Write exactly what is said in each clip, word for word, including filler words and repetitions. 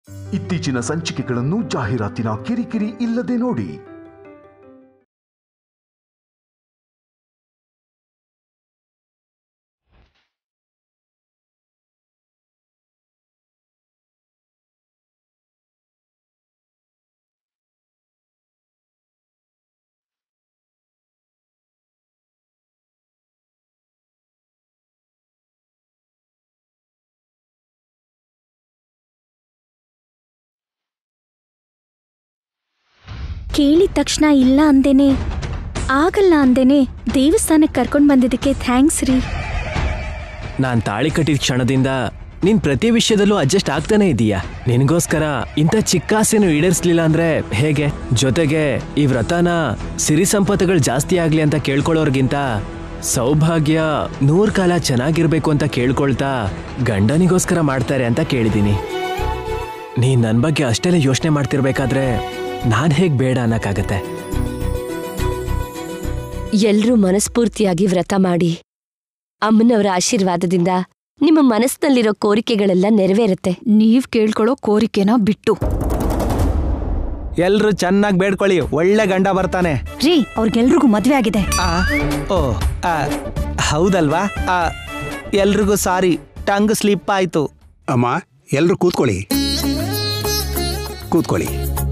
ಇತ್ತೀಚಿನ ಸಂಚಿಕೆಗಳನ್ನು ಜಾಹೀರಾತಿನ ಕಿರಿಕಿರಿ ಇಲ್ಲದೆ ನೋಡಿ. ಕೇಳಿದ ತಕ್ಷಣ ಇಲ್ಲ ಅಂದೇನೆ ಆಗಲ್ಲ ಅಂದೇನೆ ದೇವಸ್ಥಾನಕ್ಕೆ ಕರ್ಕೊಂಡು ಬಂದಿದ್ದಕ್ಕೆ ಥ್ಯಾಂಕ್ಸ್ ರೀ. ನಾನ್ ತಾಳಿ ಕಟ್ಟಿದ ಕ್ಷಣದಿಂದ ನೀನ್ ಪ್ರತಿ ವಿಷಯದಲ್ಲೂ ಅಡ್ಜಸ್ಟ್ ಆಗ್ತಾನೆ ಇದೀಯಾ. ನಿನಗೋಸ್ಕರ ಇಂಥ ಚಿಕ್ಕಾಸೆನು ಈಡೇರಿಸ್ಲಿಲ್ಲ ಅಂದ್ರೆ ಹೇಗೆ? ಜೊತೆಗೆ ಈ ವ್ರತನ ಸಿರಿ ಸಂಪತ್ತುಗಳು ಜಾಸ್ತಿ ಆಗ್ಲಿ ಅಂತ ಕೇಳ್ಕೊಳ್ಳೋರ್ಗಿಂತ ಸೌಭಾಗ್ಯ ನೂರ್ ಕಾಲ ಚೆನ್ನಾಗಿರ್ಬೇಕು ಅಂತ ಕೇಳ್ಕೊಳ್ತಾ ಗಂಡನಿಗೋಸ್ಕರ ಮಾಡ್ತಾರೆ ಅಂತ ಕೇಳಿದೀನಿ. ನೀನ್ ನನ್ ಬಗ್ಗೆ ಅಷ್ಟೆಲ್ಲ ಯೋಚನೆ ಮಾಡ್ತಿರ್ಬೇಕಾದ್ರೆ ನಾನ್ ಹೇಗ್ ಬೇಡ ಅನ್ನಕ್ಕಾಗತ್ತೆ? ಎಲ್ರೂ ಮನಸ್ಫೂರ್ತಿಯಾಗಿ ವ್ರತ ಮಾಡಿ ಅಮ್ಮನವರ ಆಶೀರ್ವಾದದಿಂದ ನಿಮ್ಮ ಮನಸ್ಸಿನಲ್ಲಿರೋ ಕೋರಿಕೆಗಳೆಲ್ಲ ನೆರವೇರುತ್ತೆ. ನೀವ್ ಕೇಳ್ಕೊಳ್ಳೋ ಕೋರಿಕೆನ ಬಿಟ್ಟು ಎಲ್ರು ಚೆನ್ನಾಗಿ ಬೇಡ್ಕೊಳ್ಳಿ, ಒಳ್ಳೆ ಗಂಡ ಬರ್ತಾನೆ. ರೀ, ಅವ್ರಿಗೆಲ್ರಿಗೂ ಮದ್ವೆ ಆಗಿದೆ. ಓ ಹೌದಲ್ವಾ? ಎಲ್ರಿಗೂ ಸಾರಿ, ಟಂಗ್ ಸ್ಲಿಪ್ ಆಯ್ತು. ಅಮ್ಮ, ಎಲ್ರು ಕೂತ್ಕೊಳ್ಳಿ ಕೂತ್ಕೊಳ್ಳಿ.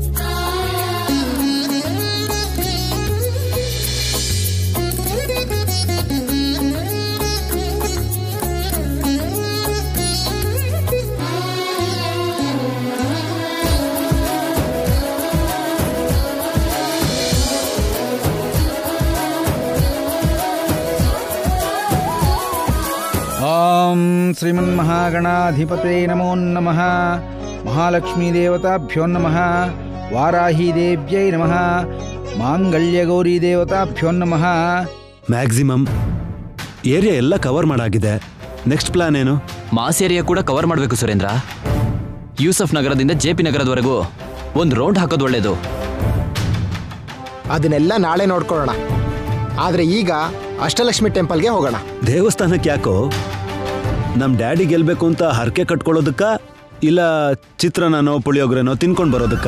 ಓಂ ಶ್ರೀಮನ್ಮಹಾಗಣಾಧಿಪತೇ ನಮೋ ನಮಃ. ಮಹಾಲಕ್ಷ್ಮೀ ದೇವತಾಭ್ಯೋ ನಮಃ. ವಾರಾಹಿ ದೇವ್ಯೈ ನಮಃ. ಮಾಂಗಲ್ಯ ಗೌರಿ ದೇವತಾಭ್ಯೋ ನಮಃ. ಮ್ಯಾಕ್ಸಿಮಮ್ ಏರಿಯಾ ಎಲ್ಲ ಕವರ್ ಮಾಡಾಗಿದೆ. ನೆಕ್ಸ್ಟ್ ಪ್ಲಾನ್ ಏನು? ಮಾಸ್ ಏರಿಯಾ ಕೂಡ ಕವರ್ ಮಾಡಬೇಕು ಸುರೇಂದ್ರ. ಯೂಸಫ್ ನಗರದಿಂದ ಜೆ ಪಿ ನಗರದವರೆಗೂ ಒಂದು ರೌಂಡ್ ಹಾಕೋದು ಒಳ್ಳೇದು. ಅದನ್ನೆಲ್ಲ ನಾಳೆ ನೋಡ್ಕೊಳ್ಳೋಣ. ಆದ್ರೆ ಈಗ ಅಷ್ಟಲಕ್ಷ್ಮಿ ಟೆಂಪಲ್ಗೆ ಹೋಗೋಣ. ದೇವಸ್ಥಾನಕ್ಕೆ ಯಾಕೋ? ನಮ್ ಡ್ಯಾಡಿ ಗೆಲ್ಬೇಕು ಅಂತ ಹರಕೆ ಕಟ್ಕೊಳ್ಳೋದಕ್ಕ, ಇಲ್ಲ ಚಿತ್ರಾನ್ನನೋ ಪುಳಿಯೋಗರೆನೋ ತಿನ್ಕೊಂಡು ಬರೋದಕ್ಕ?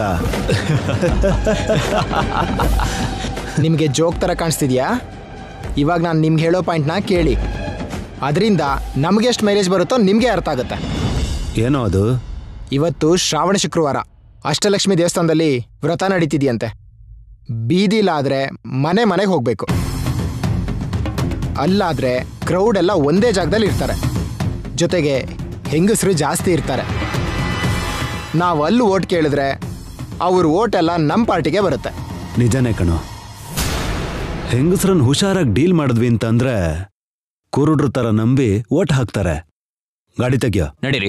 ನಿಮಗೆ ಜೋಕ್ ತರ ಕಾಣಿಸ್ತಿದ್ಯಾ? ಇವಾಗ ನಾನು ನಿಮ್ಗೆ ಹೇಳೋ ಪಾಯಿಂಟ್ನ ಕೇಳಿ. ಅದರಿಂದ ನಮ್ಗೆ ಎಷ್ಟು ಮೈಲೇಜ್ ಬರುತ್ತೋ ನಿಮಗೆ ಅರ್ಥ ಆಗುತ್ತೆ. ಏನೋ ಅದು? ಇವತ್ತು ಶ್ರಾವಣ ಶುಕ್ರವಾರ ಅಷ್ಟಲಕ್ಷ್ಮಿ ದೇವಸ್ಥಾನದಲ್ಲಿ ವ್ರತ ನಡೀತಿದೆಯಂತೆ. ಬೀದಿಲಾದ್ರೆ ಮನೆ ಮನೆಗೆ ಹೋಗ್ಬೇಕು. ಅಲ್ಲಾದ್ರೆ ಕ್ರೌಡ್ ಎಲ್ಲ ಒಂದೇ ಜಾಗದಲ್ಲಿ ಇರ್ತಾರೆ. ಜೊತೆಗೆ ಹೆಂಗಸರು ಜಾಸ್ತಿ ಇರ್ತಾರೆ. ನಾವು ಅಲ್ಲಿ ಓಟ್ ಕೇಳಿದ್ರೆ ಅವ್ರ ಓಟ್ ಎಲ್ಲ ನಮ್ಮ ಪಾರ್ಟಿಗೆ ಬರುತ್ತೆ. ನಿಜನೇ ಕಣೋ. ಹೆಂಗಸರನ್ನ ಹುಷಾರಾಗಿ ಡೀಲ್ ಮಾಡಿದ್ವಿ ಅಂತಂದ್ರೆ ಕುರುಡ್ರ ತರ ನಂಬಿ ಓಟ್ ಹಾಕ್ತಾರೆ. ಗಾಡಿ ತೆಗಿಯೋ. ನಡೀರಿ.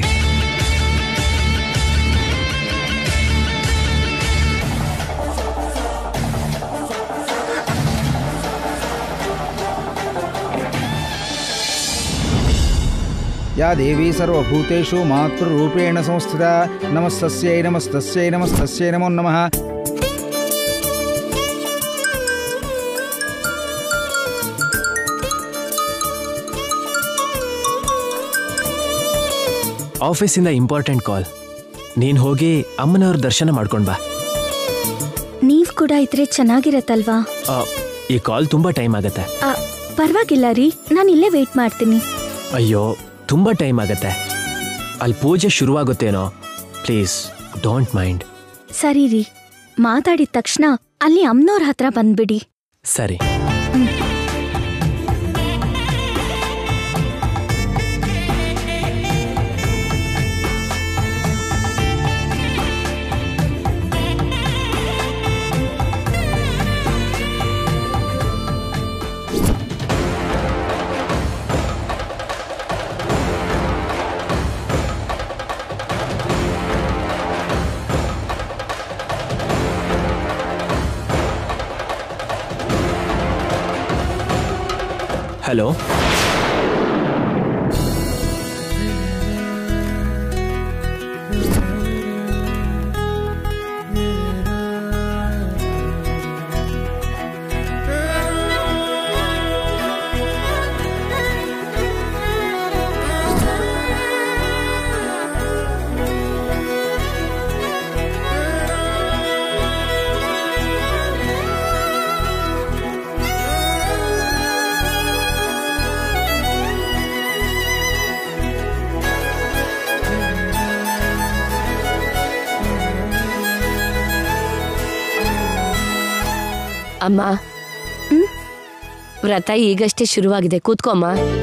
ಯಾ ದೇವಿ ಸರ್ವಭೂತೇಷು ಮಾತೃರೂಪೇಣ ಸಂಸ್ಥಿತಾ. ನಮಸ್ತಸ್ಯೈ ನಮಸ್ತಸ್ಯೈ ನಮಸ್ತಸ್ಯೈ ನಮೋ ನಮಃ. ಆಫೀಸಿಂದ ಇಂಪಾರ್ಟೆಂಟ್ ಕಾಲ್. ನೀನ್ ಹೋಗಿ ಅಮ್ಮನವ್ರ ದರ್ಶನ ಮಾಡ್ಕೊಂಡ್ ಬಾ. ನೀವ್ ಕೂಡ ಇದ್ರೆ ಚೆನ್ನಾಗಿರತ್ತಲ್ವಾ? ಈ ಕಾಲ್ ತುಂಬಾ ಟೈಮ್ ಆಗತ್ತೆ. ಪರವಾಗಿಲ್ಲ ರೀ, ನಾನು ಇಲ್ಲೇ ವೇಟ್ ಮಾಡ್ತೀನಿ. ಅಯ್ಯೋ, ತುಂಬಾ ಟೈಮ್ ಆಗತ್ತೆ. ಅಲ್ಲಿ ಪೂಜೆ ಶುರುವಾಗುತ್ತೇನೋ. Please don't mind. ಸರಿ ರೀ, ಮಾತಾಡಿದ ತಕ್ಷಣ ಅಲ್ಲಿ ಅಮ್ಮನವ್ರ ಹತ್ರ ಬಂದ್ಬಿಡಿ. ಸರಿ. ಹಲೋ. ಅಮ್ಮ ವ್ರತ ಈಗಷ್ಟೇ ಶುರುವಾಗಿದೆ, ಕೂತ್ಕೊಮ್ಮ.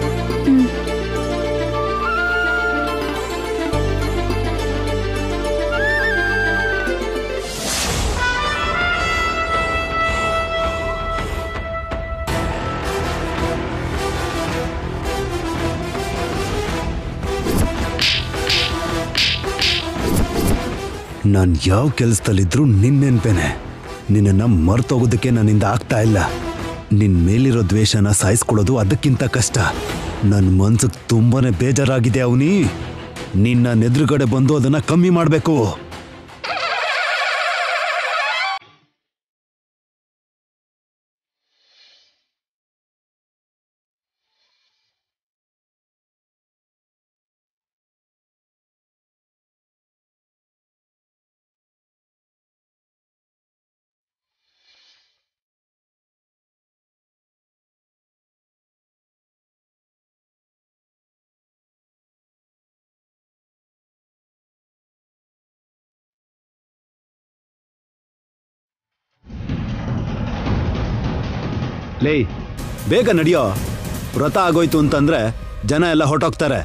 ನಾನು ಯಾವ ಕೆಲಸದಲ್ಲಿದ್ರೂ ನಿನ್ನ ನೆನ್ಪೇನೆ. ನಿನ್ನನ್ನು ಮರ್ತೋಗೋದಕ್ಕೆ ನನ್ನಿಂದ ಆಗ್ತಾ ಇಲ್ಲ. ನಿನ್ನ ಮೇಲಿರೋ ದ್ವೇಷನ ಸಾಯಿಸ್ಕೊಳ್ಳೋದು ಅದಕ್ಕಿಂತ ಕಷ್ಟ. ನನ್ನ ಮನ್ಸಿಗೆ ತುಂಬಾನೇ ಬೇಜಾರಾಗಿದೆ ಅವನಿ. ನಿನ್ನ ಎದುರುಗಡೆ ಬಂದು ಅದನ್ನ ಕಮ್ಮಿ ಮಾಡಬೇಕು. ಲೇ, ಬೇಗ ನಡಿಯೋ. ವ್ರತ ಆಗೋಯ್ತು ಅಂತಂದ್ರೆ ಜನ ಎಲ್ಲ ಹೊರಟೋಗ್ತಾರೆ.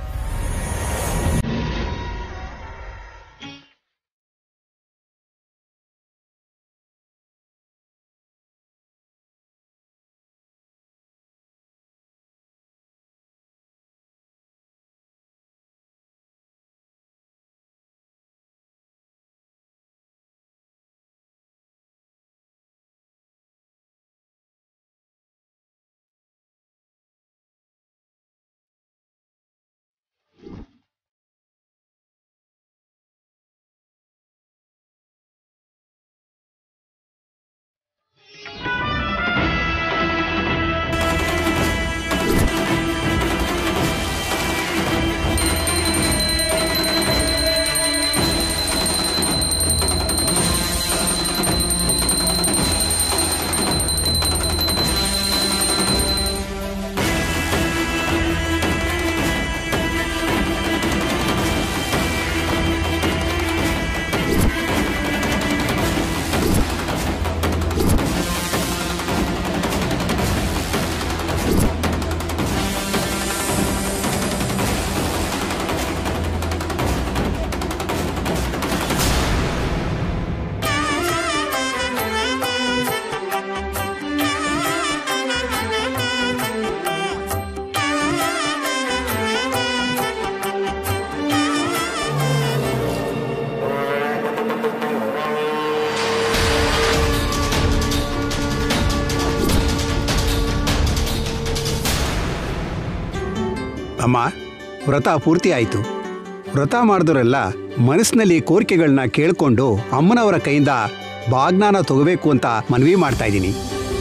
ಅಮ್ಮ, ವ್ರತ ಪೂರ್ತಿ ಆಯಿತು. ವ್ರತ ಮಾಡಿದವರೆಲ್ಲ ಮನಸ್ಸಿನಲ್ಲಿ ಕೋರಿಕೆಗಳನ್ನ ಕೇಳಿಕೊಂಡು ಅಮ್ಮನವರ ಕೈಯಿಂದ ಬಾಗ್ನಾನ ತಗೋಬೇಕು ಅಂತ ಮನವಿ ಮಾಡ್ತಾ ಇದ್ದೀನಿ.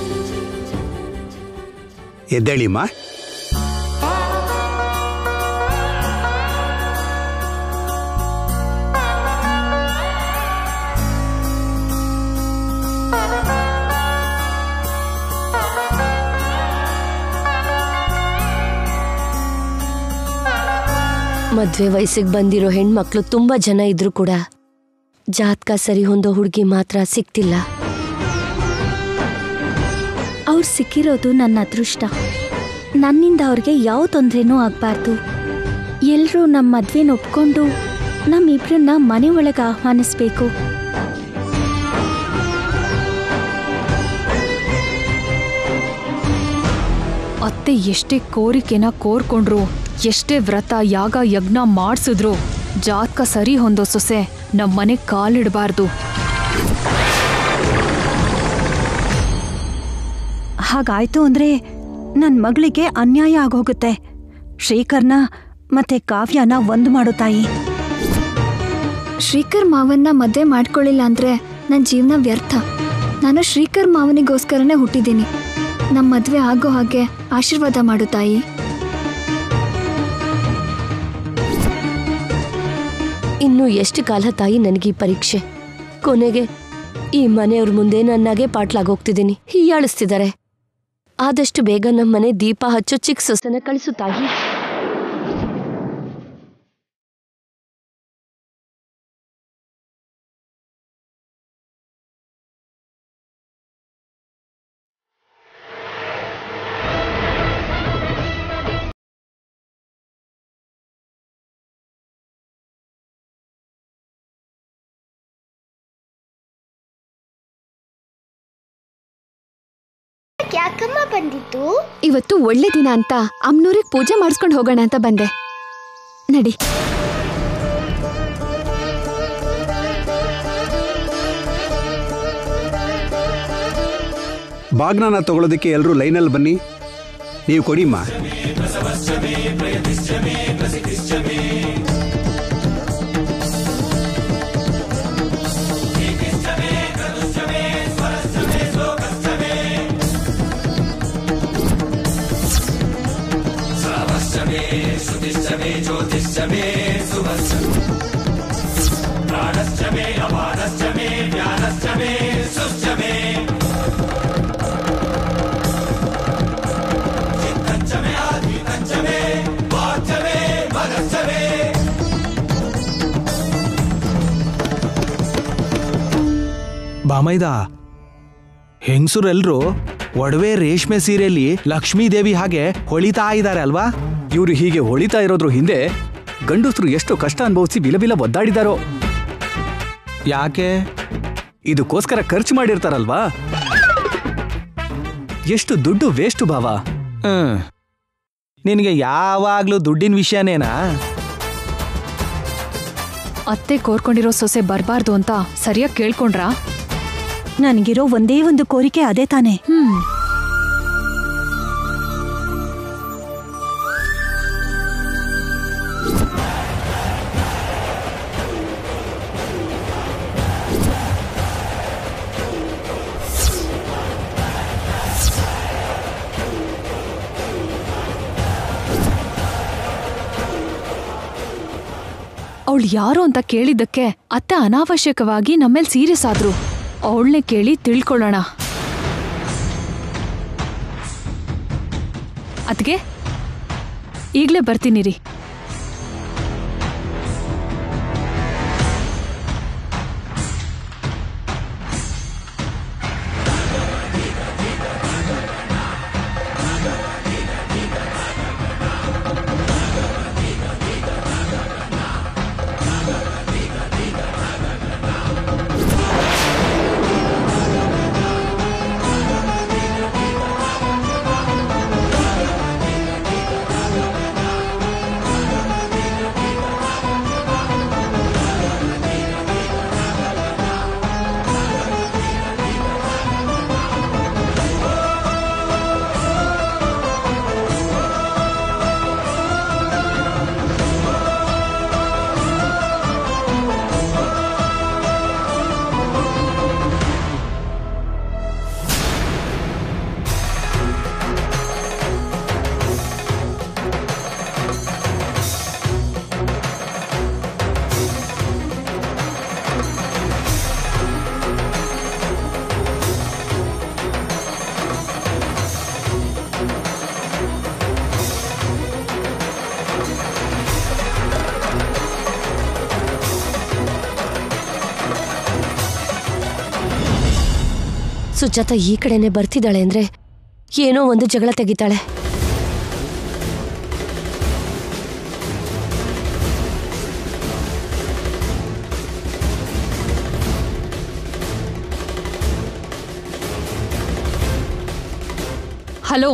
ಎದ್ದೇಳಿಮ್ಮ. ಮದ್ವೆ ವಯಸ್ಸಿಗೆ ಬಂದಿರೋ ಹೆಣ್ಮಕ್ಳು ತುಂಬಾ ಜನ ಇದ್ರು ಕೂಡ ಜಾತಕ ಸರಿ ಹೊಂದೋ ಹುಡುಗಿ ಮಾತ್ರ ಸಿಕ್ತಿಲ್ಲ. ಅವ್ರು ಸಿಕ್ಕಿರೋದು ನನ್ನ ಅದೃಷ್ಟ. ನನ್ನಿಂದ ಅವ್ರಿಗೆ ಯಾವ ತೊಂದರೆನೂ ಆಗ್ಬಾರ್ದು. ಎಲ್ಲರೂ ನಮ್ಮ ಮದ್ವೆನ ಒಪ್ಕೊಂಡು ನಮ್ಮಿಬ್ರನ್ನ ಮನೆ ಒಳಗೆ ಆಹ್ವಾನಿಸ್ಬೇಕು. ಅತ್ತೆ ಎಷ್ಟೇ ಕೋರಿಕೆನ ಕೋರ್ಕೊಂಡ್ರು, ಎಷ್ಟೇ ವ್ರತ ಯಾಗ ಯಜ್ಞ ಮಾಡಿಸಿದ್ರು ಜಾತಕ ಸರಿ ಹೊಂದೋ ಸೊಸೆ ನಮ್ಮ ಮನೆ ಕಾಲಿಡಬಾರ್ದು. ಹಾಗಾಯ್ತು ಅಂದ್ರೆ ನನ್ನ ಮಗಳಿಗೆ ಅನ್ಯಾಯ ಆಗೋಗುತ್ತೆ. ಶ್ರೀಕರ್ನ ಮತ್ತೆ ಕಾವ್ಯನ ಒಂದು ಮಾಡು ತಾಯಿ. ಶ್ರೀಕರ್ ಮಾವನ್ನ ಮದುವೆ ಮಾಡ್ಕೊಳ್ಳಿಲ್ಲ ಅಂದ್ರೆ ನನ್ನ ಜೀವನ ವ್ಯರ್ಥ. ನಾನು ಶ್ರೀಕರ್ ಮಾವನಿಗೋಸ್ಕರನೇ ಹುಟ್ಟಿದ್ದೀನಿ. ನಮ್ಮ ಮದುವೆ ಆಗೋ ಹಾಗೆ ಆಶೀರ್ವಾದ ಮಾಡು ತಾಯಿ. ಇನ್ನು ಎಷ್ಟು ಕಾಲ ತಾಯಿ ನನಗೀ ಪರೀಕ್ಷೆ? ಕೊನೆಗೆ ಈ ಮನೆಯವ್ರ ಮುಂದೆ ನನ್ನಾಗೆ ಪಾಟ್ಲಾಗೋಗ್ತಿದ್ದೀನಿ. ಹೀಯಾಳಿಸ್ತಿದ್ದಾರೆ. ಆದಷ್ಟು ಬೇಗ ನಮ್ಮನೆ ದೀಪ ಹಚ್ಚೋ ಚಿಕ್ಕ ಸೊಸೆನ ಕಳಿಸು ತಾಯಿ. ಯಾಕಮ್ಮ ಬಂದಿತ್ತು? ಇವತ್ತು ಒಳ್ಳೆ ದಿನ ಅಂತ ಅಮ್ಮನೂರಿಗೆ ಪೂಜೆ ಮಾಡಿಸ್ಕೊಂಡು ಹೋಗೋಣ ಅಂತ ಬಂದೆ. ನಡಿ. ಬಾಗ್ನಾನ ತಗೊಳ್ಳೋದಕ್ಕೆ ಎಲ್ಲರೂ ಲೈನಲ್ಲಿ ಬನ್ನಿ. ನೀವು ಕೊಡಿಮ್ಮ. ಬಾಮೈದ, ಹೆಂಗಸರೆಲ್ರು ಒಡವೆ ರೇಷ್ಮೆ ಸೀರೆಯಲ್ಲಿ ಲಕ್ಷ್ಮೀ ದೇವಿ ಹಾಗೆ ಹೊಳಿತಾ ಇದ್ದಾರೆ ಅಲ್ವಾ? ಇವರು ಹೀಗೆ ಹೊಳಿತಾ ಇರೋದ್ರ ಹಿಂದೆ ಗಂಡಸರು ಎಷ್ಟು ಕಷ್ಟ ಅನುಭವಿಸಿ ಬಿಲಬಿಲ ಒದ್ದಾಡಿದಾರೋ. ಯಾಕೆ? ಇದಕ್ಕೋಸ್ಕರ ಖರ್ಚು ಮಾಡಿರ್ತಾರಲ್ವಾ. ಎಷ್ಟು ದುಡ್ಡು ವೇಸ್ಟ್ ಭಾವ. ಹ್ಮ್ ನಿನಗೆ ಯಾವಾಗ್ಲೂ ದುಡ್ಡಿನ ವಿಷಯನೇನಾ? ಅತ್ತೆ ಕೋರ್ಕೊಂಡಿರೋ ಸೊಸೆ ಬರ್ಬಾರ್ದು ಅಂತ ಸರಿಯಾಗಿ ಕೇಳ್ಕೊಂಡ್ರಾ? ನನಗಿರೋ ಒಂದೇ ಒಂದು ಕೋರಿಕೆ ಅದೇ ತಾನೆ. ಹ್ಮ್ ಅವಳು ಯಾರು ಅಂತ ಕೇಳಿದ್ದಕ್ಕೆ ಅತ್ತೆ ಅನಾವಶ್ಯಕವಾಗಿ ನಮ್ಮೇಲೆ ಸೀರಿಯಸ್ ಆದ್ರು. ಅವಳನ್ನೇ ಕೇಳಿ ತಿಳ್ಕೊಳ್ಳೋಣ. ಅದ್ಗೆ ಈಗ್ಲೇ ಬರ್ತೀನಿ ರೀ. ಸುಜಾತ ಈ ಕಡೆನೆ ಬರ್ತಿದ್ದಾಳೆ ಅಂದ್ರೆ ಏನೋ ಒಂದು ಜಗಳ ತೆಗಿತಾಳೆ. ಹಲೋ,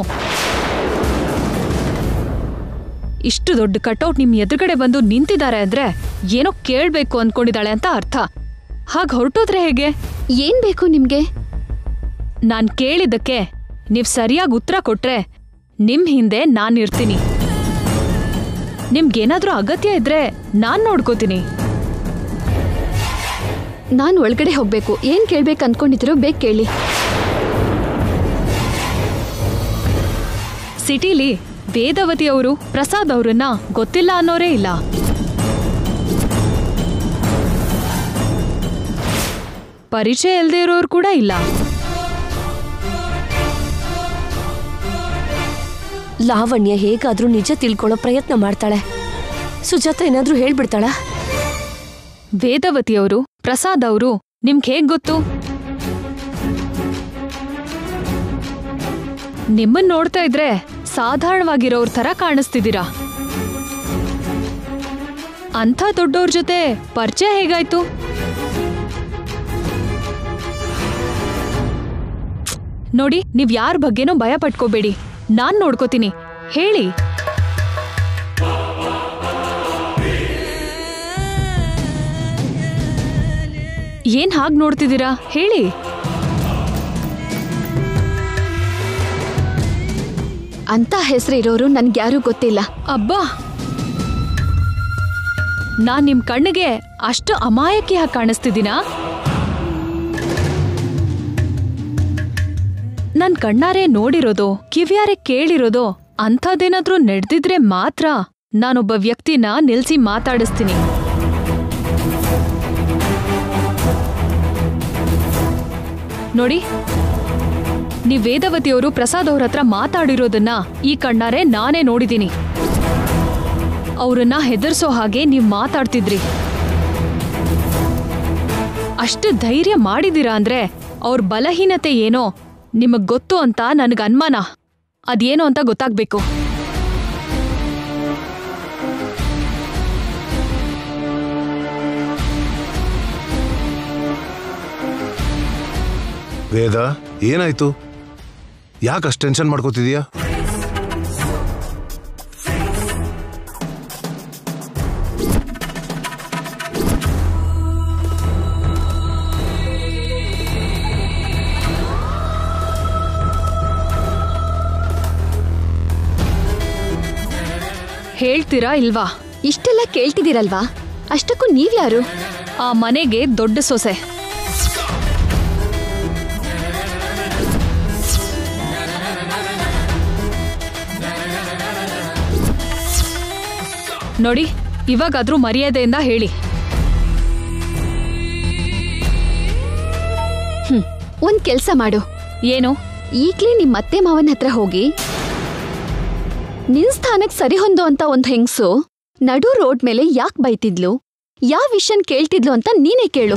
ಇಷ್ಟು ದೊಡ್ಡ ಕಟೌಟ್ ನಿಮ್ ಎದುರುಗಡೆ ಬಂದು ನಿಂತಿದ್ದಾರೆ ಅಂದ್ರೆ ಏನೋ ಕೇಳ್ಬೇಕು ಅನ್ಕೊಂಡಿದ್ದಾಳೆ ಅಂತ ಅರ್ಥ. ಹಾಗೆ ಹೊರಟೋದ್ರೆ ಹೇಗೆ? ಏನ್ ಬೇಕು ನಿಮ್ಗೆ? ನಾನ್ ಕೇಳಿದ್ದಕ್ಕೆ ನೀವ್ ಸರಿಯಾಗಿ ಉತ್ತರ ಕೊಟ್ರೆ ನಿಮ್ ಹಿಂದೆ ನಾನಿರ್ತೀನಿ. ನಿಮ್ಗೇನಾದ್ರೂ ಅಗತ್ಯ ಇದ್ರೆ ನಾನ್ ನೋಡ್ಕೋತೀನಿ. ನಾನ್ ಒಳಗಡೆ ಹೋಗ್ಬೇಕು. ಏನ್ ಕೇಳ್ಬೇಕು ಅನ್ಕೊಂಡಿದ್ರು ಬೇಗ ಕೇಳಿ. ಸಿಟಿಲಿ ವೇದವತಿ ಅವರು ಪ್ರಸಾದ್ ಅವರನ್ನ ಗೊತ್ತಿಲ್ಲ ಅನ್ನೋರೇ ಇಲ್ಲ. ಪರಿಚಯ ಇಲ್ಲದೆ ಇರೋರು ಕೂಡ ಇಲ್ಲ. ಲಾವಣ್ಯ ಹೇಗಾದ್ರೂ ನಿಜ ತಿಳ್ಕೊಳ್ಳೋ ಪ್ರಯತ್ನ ಮಾಡ್ತಾಳೆ. ಸುಜಾತ ಏನಾದ್ರೂ ಹೇಳ್ಬಿಡ್ತಾಳ? ವೇದವತಿ ಅವರು ಪ್ರಸಾದ್ ಅವರು ನಿಮ್ಗೆ ಹೇಗ್ ಗೊತ್ತು? ನಿಮ್ಮನ್ ನೋಡ್ತಾ ಇದ್ರೆ ಸಾಧಾರಣವಾಗಿರೋರ್ ತರ ಕಾಣಿಸ್ತಿದ್ದೀರಾ. ಅಂಥ ದೊಡ್ಡವ್ರ ಜೊತೆ ಪರಿಚಯ ಹೇಗಾಯ್ತು? ನೋಡಿ, ನೀವ್ ಯಾರ ಬಗ್ಗೆನೂ ಭಯ ಪಟ್ಕೋಬೇಡಿ, ನಾನ್ ನೋಡ್ಕೋತೀನಿ. ಹೇಳಿ. ಏನ್ ಹಾಗ್ ನೋಡ್ತಿದ್ದೀರಾ? ಹೇಳಿ. ಅಂತ ಹೆಸರಿರೋರು ನನ್ಗ್ಯಾರೂ ಗೊತ್ತಿಲ್ಲ. ಅಬ್ಬಾ, ನಾನ್ ನಿಮ್ ಕಣ್ಣಿಗೆ ಅಷ್ಟು ಅಮಾಯಕಿಯಾಗಿ ಕಾಣಿಸ್ತಿದ್ದೀನಾ? ನನ್ ಕಣ್ಣಾರೆ ನೋಡಿರೋದು, ಕಿವಿಯಾರೆ ಕೇಳಿರೋದು ಅಂಥದ್ದೇನಾದ್ರೂ ನಡೆದಿದ್ರೆ ಮಾತ್ರ ನಾನೊಬ್ಬ ವ್ಯಕ್ತಿನ ನಿಲ್ಸಿ ಮಾತಾಡಿಸ್ತೀನಿ. ನೋಡಿ, ನೀವ್ ವೇದವತಿಯವರು ಪ್ರಸಾದ್ ಅವ್ರ ಹತ್ರ ಮಾತಾಡಿರೋದನ್ನ ಈ ಕಣ್ಣಾರೆ ನಾನೇ ನೋಡಿದ್ದೀನಿ. ಅವ್ರನ್ನ ಹೆದರ್ಸೋ ಹಾಗೆ ನೀವ್ ಮಾತಾಡ್ತಿದ್ರಿ. ಅಷ್ಟು ಧೈರ್ಯ ಮಾಡಿದೀರಾ ಅಂದ್ರೆ ಅವ್ರ ಬಲಹೀನತೆ ಏನೋ ನಿಮಗ್ ಗೊತ್ತು ಅಂತ ನನಗ್ ಅನುಮಾನ. ಅದೇನೋ ಅಂತ ಗೊತ್ತಾಗ್ಬೇಕು. ವೇದ, ಏನಾಯ್ತು? ಯಾಕಷ್ಟು ಟೆನ್ಷನ್ ಮಾಡ್ಕೋತಿದೀಯಾ? ಹೇಳ್ತೀರಾ ಇಲ್ವಾ? ಇಷ್ಟೆಲ್ಲ ಕೇಳ್ತಿದ್ದೀರಲ್ವಾ? ಅಷ್ಟಕ್ಕೂ ನೀವ್ಯಾರು? ಆ ಮನೆಗೆ ದೊಡ್ಡ ಸೊಸೆ. ನೋಡಿ, ಇವಾಗಾದ್ರೂ ಮರ್ಯಾದೆಯಿಂದ ಹೇಳಿ. ಹ್ಮ್ ಒಂದ್ ಕೆಲ್ಸ ಮಾಡು. ಏನು? ಈಗ್ಲೇ ನಿಮ್ ಅತ್ತೆ ಮಾವನ ಹತ್ರ ಹೋಗಿ, ನಿನ್ ಸ್ಥಾನಕ್ ಸರಿ ಹೊಂದೋ ಅಂತ ಒಂದ್ ಹೆಂಗ್ಸು ನಡು ರೋಡ್ ಮೇಲೆ ಯಾಕ್ ಬೈತಿದ್ಲು, ಯಾವ ವಿಷಯನ್ ಕೇಳ್ತಿದ್ಲು ಅಂತ ನೀನೇ ಕೇಳು.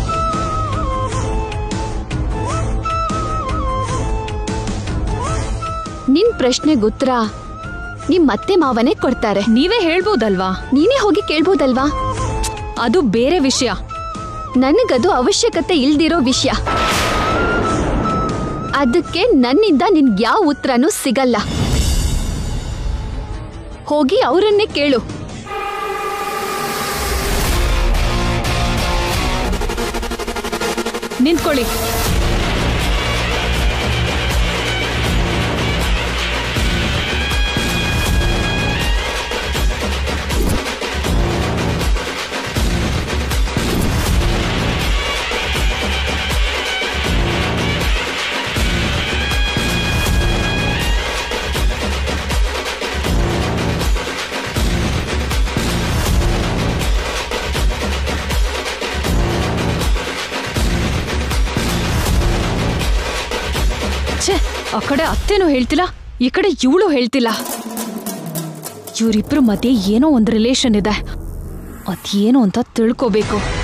ನಿನ್ ಪ್ರಶ್ನೆಗೆ ಉತ್ತರ ನಿಮ್ ಅತ್ತೆ ಮಾವನೇ ಕೊಡ್ತಾರೆ. ನೀವೇ ಹೇಳ್ಬೋದಲ್ವಾ? ನೀನೇ ಹೋಗಿ ಕೇಳ್ಬೋದಲ್ವಾ? ಅದು ಬೇರೆ ವಿಷಯ. ನನಗದು ಅವಶ್ಯಕತೆ ಇಲ್ದಿರೋ ವಿಷಯ. ಅದಕ್ಕೆ ನನ್ನಿಂದ ನಿನ್ಗೆ ಯಾವ ಉತ್ತರನೂ ಸಿಗಲ್ಲ. ಹೋಗಿ ಅವರನ್ನೇ ಕೇಳು. ನಿಂತ್ಕೊಳ್ಳಿ. ಆ ಕಡೆ ಅತ್ತೇನೂ ಹೇಳ್ತಿಲ್ಲ, ಈ ಕಡೆ ಇವಳು ಹೇಳ್ತಿಲ್ಲ. ಇವರಿಬ್ರು ಮಧ್ಯೆ ಏನೋ ಒಂದು ರಿಲೇಷನ್ ಇದೆ. ಅದೇನು ಅಂತ ತಿಳ್ಕೋಬೇಕು.